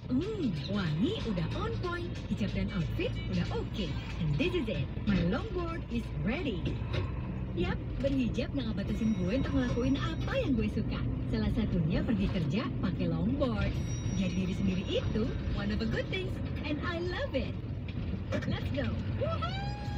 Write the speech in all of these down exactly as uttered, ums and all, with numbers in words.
Hmm, wangi udah on point, hijab dan outfit udah oke. And this is it, my longboard is ready. Yap, berhijab nggak ngebatasin gue untuk ngelakuin apa yang gue suka. Salah satunya pergi kerja pakai longboard. Jadi diri sendiri itu one of the good things, and I love it. Let's go. Woohoo!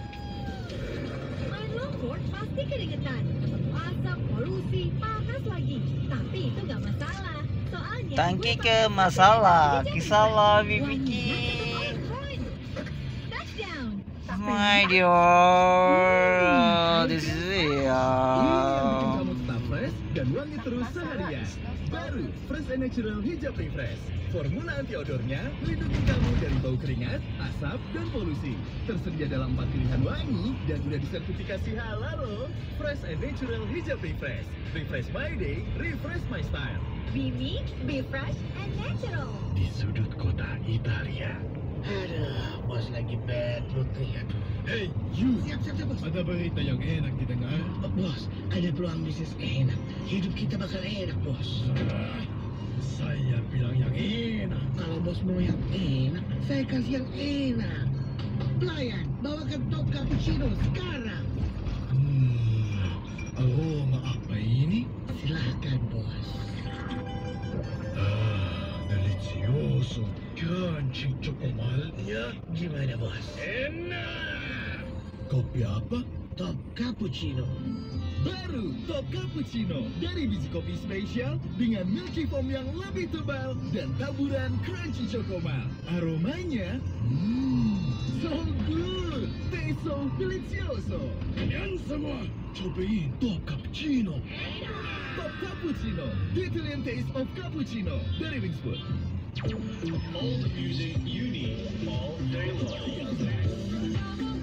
Main longboard pasti keringetan, ketemu asap, polusi, panas lagi. Tapi itu nggak masalah. Soalnya Tangki gue ke pakai masalah, hijab kisahlah wanginya Bibiki. tetap on point. Touchdown. My dear, this is Ini yang bikin it. kamu tetap fresh dan wangi terus seharian. Baru Fresh and Natural Hijab Refresh. Formula anti odornya melindungi kamu dari bau keringat, asap, dan polusi. Tersedia dalam empat pilihan wangi dan sudah disertifikasi halal loh. Fresh and Natural Hijab Refresh. Refresh my day, refresh my style. Be me, be fresh and natural. Di sudut kota Italia. Aduh, bos lagi bad mood nih. Aduh. Hey, you! Siap, siap, siap, bos. Ada berita yang enak didengar? Oh, bos, ada peluang bisnis enak. Hidup kita bakal enak, bos. Saya bilang yang enak. Kalau bos mau yang enak, saya kasih yang enak. Pelayan, bawakan top cappuccino sekarang. Hmm, aroma apa ini? Silahkan, bos. Ah, delicioso. Crunchy chocomalnya. Gimana, bos? Enak. Kopi apa? Top cappuccino. Baru Top Cappuccino dari biji kopi spesial dengan milky foam yang lebih tebal dan taburan crunchy chocomal. Aromanya, hmm, so good, taste so delicioso. Kalian semua cobain Top Cappuccino. Top Cappuccino, the Italian taste of cappuccino dari Wingsfood. All the music you need all day long.